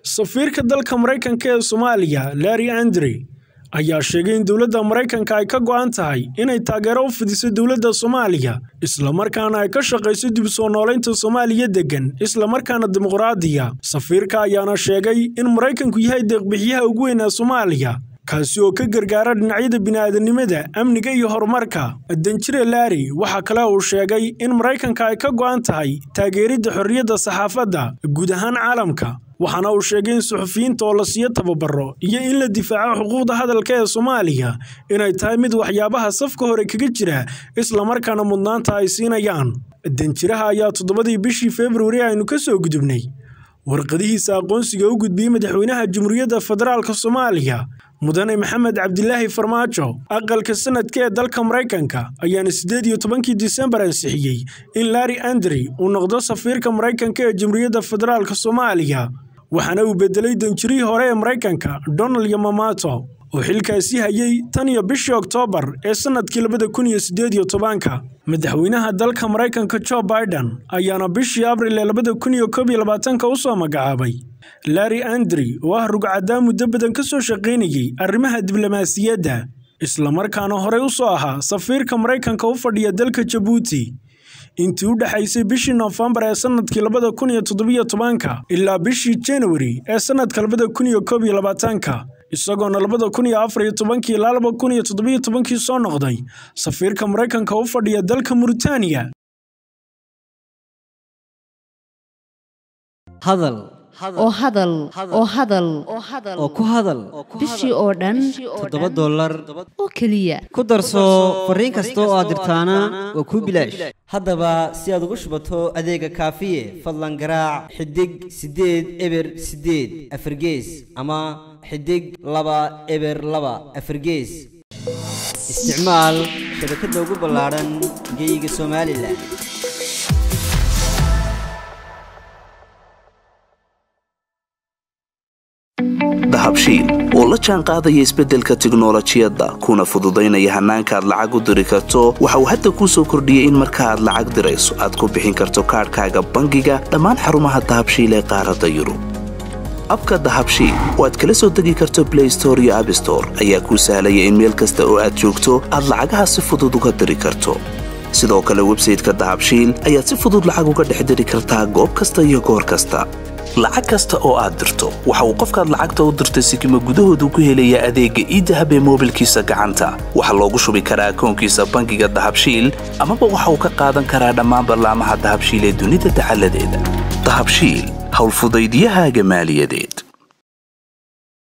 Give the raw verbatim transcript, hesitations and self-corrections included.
safiirka dalka Mareykanka ee Soomaaliya Larry Andrew ayaa sheegay in dawladda Mareykanka ay ka go'an tahay inay taageero u fidiso dawladda Soomaaliya isla markaana ay ka shaqeyso dib u soo nooleynta Soomaaliya degan isla markaana dimuqraadiya. Safiirka ayaana sheegay in Mareykanku yahay deeq-bixiyaha ugu weyn ee Soomaaliya kaasi oo ka gargaara dhinacyada bini'aadanimada, amniga iyo horumarka. Danjire Larry waxa kale oo uu sheegay in Mareykanka ay ka go'an tahay taageeridda xorriyadda saxaafadda guud ahaan caalamka. waxaana uu sheegay in suxufiyiinta oo la siiyo tababaro iyo in la difaaco xuquuqda hadalka ee Soomaaliya inay tahay mid waxyaabaha safka hore kaga jira isla markaana mudnaanta ay siinayaan. Danjiraha ayaa toddobadii bishii February aynu ka soo gudubnay warqadihiisa aqoonsiga u gudbiyay madaxweynaha Jamhuuriyadda Federaalka Soomaaliya mudane Maxamed Cabdilaahi Farmaajo. aqalka sanadka ee dalka Mareykanka ayaana siddeed iyo tobankii December ansixiyay in Larry Andrew uu noqdo safiirka Mareykanka ee Jamhuuriyadda Federaalka Soomaaliya, waxaana uu bedelay danjirihii hore ee Mareykanka Donald Yamamoto oo xilkaasi hayay tan iyo bishii October ee sanadkii labada kun iyo siddeed iyo tobanka. Madaxweynaha dalka Mareykanka Joe Biden ayaana bishii Abriil ee labada kun iyo koob iyo labaatanka u soo magacaabay Larry Andrew oo ah rugcadaa muddo badan ka soo shaqaynayay arrimaha diblomaasiyadda isla markaana hore u soo ahaa safiirka Mareykanka u fadhiya dalka Djibouti intii u dhaxaysay bishii November ee sanadkii labada kun iyo toddoba iyo tobanka ilaa bishii January ee sanadka labada kun iyo koob iyo labaatanka, isagoona labada kun iyo afar iyo tobanka ilaa labada kun iyo toddoba iyo tobanka soo noqday safiirka Mareykanka u fadhiya dalka Mauritania. hadal oo hadal oo hadal oo ku hadal bishii oo dhan toddoba dollar oo kaliya ku darso fariin kasta oo aad dirtaana waa ku bilaash. haddaba si aad ugu shubato adeega kaafiye fadlan garaac xidig siddeed eber siddeed afar gees ama xidig laba eber laba afar gees. isticmaal shabakadda ugu ballaaran geyga Soomaaliland. dahabshiil oo la jaan qaadaya isbeddelka tiknoolajiyadda kuna fududaynaya hannaanka aad lacag u diri karto waxa uu hadda kuu soo kordhiyey in marka aad lacag dirayso aad ku bixin karto kaadhkaaga bangiga dhammaan xarumaha dahabshiil ee qaaradda Yurub. abka dahabshiil oo aad kala soo degi karto Play Store iyo App Store ayaa kuu sahlaya in meel kasta oo aad joogto aad lacagaha si fudud uga diri karto. sidoo kale website-ka dahabshiil ayaad si fudud lacag uga dhex diri kartaa goob kasta iyo goor kasta. lacag kasta oo aad dirto waxa uu qofkaad lacagta u dirtay sikimo gudahoodu ku helayaa adeegga e-dahab ee moobilkiisa gacanta. waxa loogu shubi karaa akoonkiisa bangiga dahabshiil amaba waxa uu ka qaadan karaa dhammaan barnaamijyada dahabshiil ee dunida dacaladeeda. dahabshiil hawlfudaydyahaaga maaliyadeed.